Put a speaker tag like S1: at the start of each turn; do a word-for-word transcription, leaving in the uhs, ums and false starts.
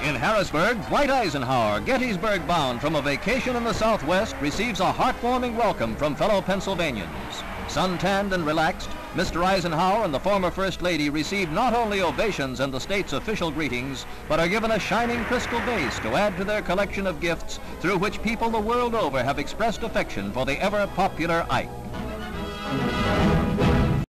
S1: In Harrisburg, Dwight Eisenhower, Gettysburg bound from a vacation in the Southwest, receives a heartwarming welcome from fellow Pennsylvanians. Suntanned and relaxed, Mister Eisenhower and the former First Lady receive not only ovations and the state's official greetings, but are given a shining crystal vase to add to their collection of gifts through which people the world over have expressed affection for the ever-popular Ike.